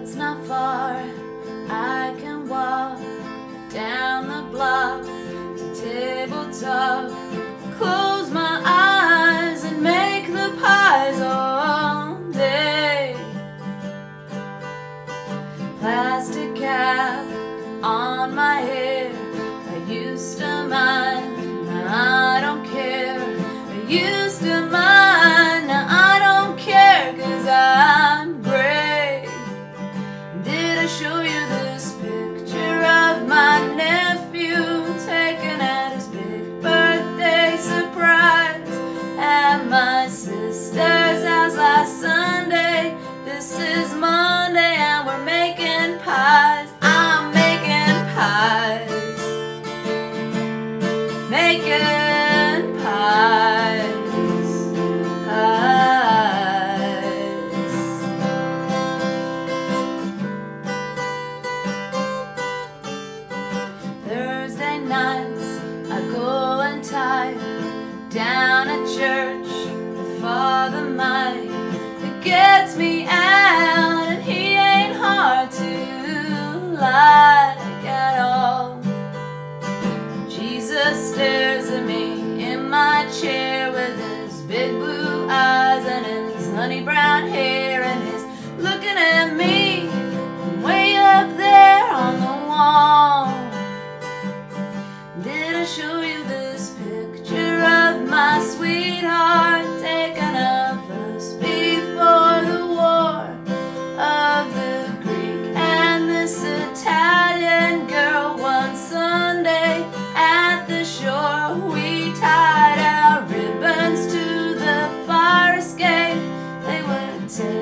It's not far, I can walk down the block to Table Talk. Close my eyes and make the pies all day. Plastic cap on my hair, I used to mind, now I don't care. I used to mind, now I don't care, 'cause I'm gray. Did I show you this picture of my nephew taken at his big birthday surprise at my sister's house last Sunday? This is Monday and we're making pies. I'm making pies, making pies, pies. Thursday nights I go and type down at church with Father Mike. It gets me out and he ain't hard to like at all. Jesus stares at me in my chair with his big blue eyes and his honey brown hair, and he's looking at me from way up there on the wall. Did I show you this picture of my sweetheart taken of us before the war, of the Greek and this Italian girl? One Sunday at the shore we tied our ribbons to the fire escape. They were